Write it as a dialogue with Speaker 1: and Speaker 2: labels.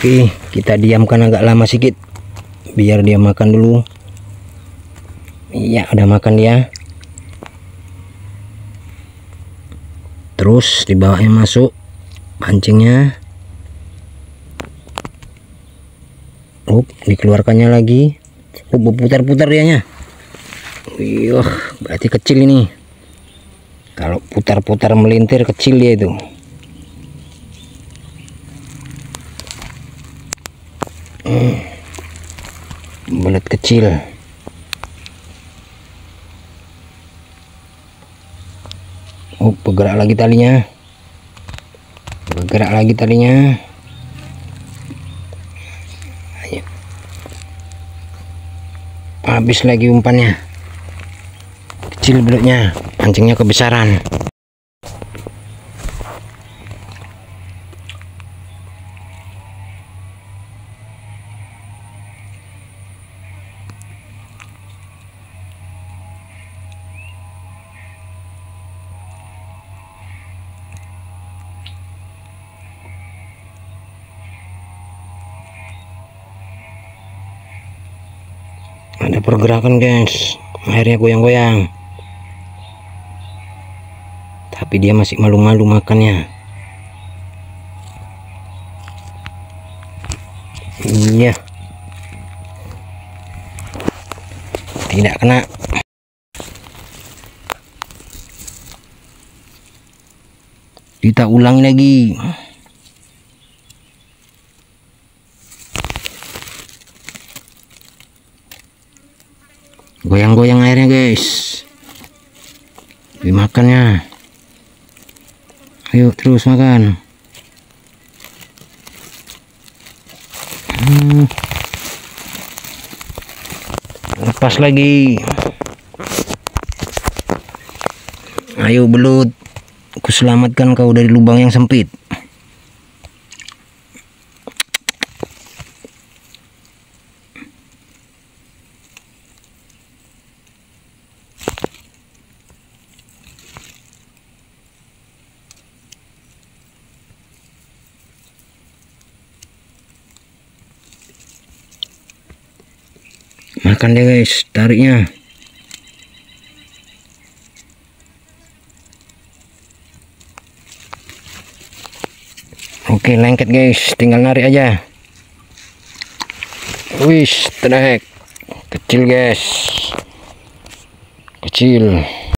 Speaker 1: Oke, kita diamkan agak lama sedikit biar dia makan dulu. Iya, udah makan dia. Terus di bawahnya masuk pancingnya. Dikeluarkannya lagi. Putar-putar dianya. Wih, berarti kecil ini. Kalau putar-putar melintir kecil dia itu. Belut kecil. Bergerak lagi talinya. Bergerak lagi talinya. Ayo. Habis lagi umpannya. Kecil belutnya, pancingnya kebesaran. Ada pergerakan guys, airnya goyang-goyang, tapi dia masih malu-malu makannya. Iya, tidak kena. Kita ulangi lagi. Goyang-goyang airnya guys, dimakannya. Ayo terus makan. Lepas lagi. Ayo belut, aku selamatkan kau dari lubang yang sempit. Makan deh guys, tariknya. Oke, lengket guys, tinggal narik aja. Wih, tenang, kecil guys, kecil.